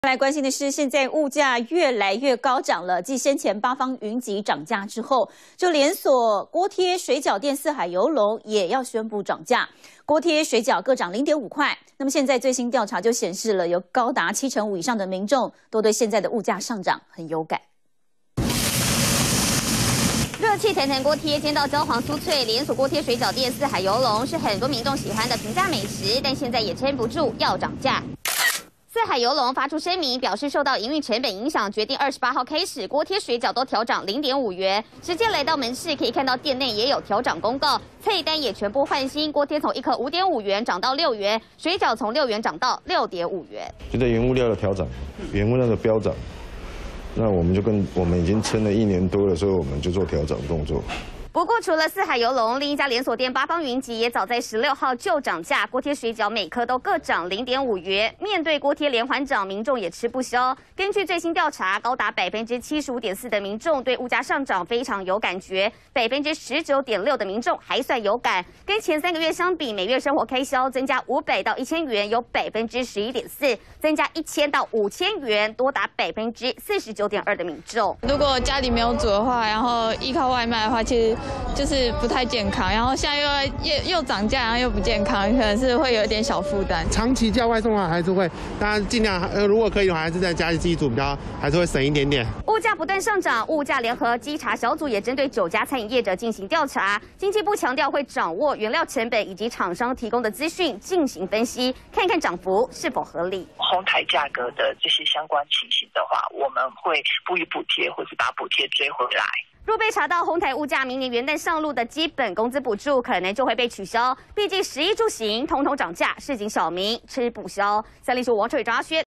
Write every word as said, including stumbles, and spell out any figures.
来关心的是，现在物价越来越高涨了。继先前八方云集涨价之后，就连锁锅贴、水饺店四海游龙也要宣布涨价。锅贴、水饺各涨零点五块。那么现在最新调查就显示了，有高达七成五以上的民众都对现在的物价上涨很有感。 热气腾腾锅贴煎到焦黄酥脆，连锁锅贴水饺店四海游龙是很多民众喜欢的平价美食，但现在也撑不住要涨价。四海游龙发出声明，表示受到营运成本影响，决定二十八号开始锅贴水饺都调涨零点五元。直接来到门市可以看到店内也有调涨公告，菜单也全部换新，锅贴从一颗五点五元涨到六元，水饺从六元涨到六点五元。 觉得原物料的调涨，原物料的飙涨。 那我们就跟我们已经撑了一年多了，所以我们就做调整动作。 不过，除了四海游龙，另一家连锁店八方云集也早在十六号就涨价，锅贴、水饺每颗都各涨零点五元。面对锅贴连环涨，民众也吃不消。根据最新调查，高达百分之七十五点四的民众对物价上涨非常有感觉，百分之十九点六的民众还算有感。跟前三个月相比，每月生活开销增加五百到一千元，有百分之十一点四；增加一千到五千元，多达百分之四十九点二的民众。 如果家里没有煮的话，然后依靠外卖的话，其实 就是不太健康，然后现在又又又涨价，然后又不健康，可能是会有一点小负担。 长期叫外送的话，还是会，当然尽量，呃，如果可以的话，还是在家里自己煮比较，还是会省一点点。 物价不断上涨，物价联合稽查小组也针对九家餐饮业者进行调查。经济部强调会掌握原料成本以及厂商提供的资讯进行分析，看看涨幅是否合理。 哄抬价格的这些相关情形的话，我们会不予补贴，或是把补贴追回来。 若被查到哄抬物价，明年元旦上路的基本工资补助可能就会被取消。毕竟食衣住行通通涨价，市井小民吃不消。三立新闻王翠、张阿轩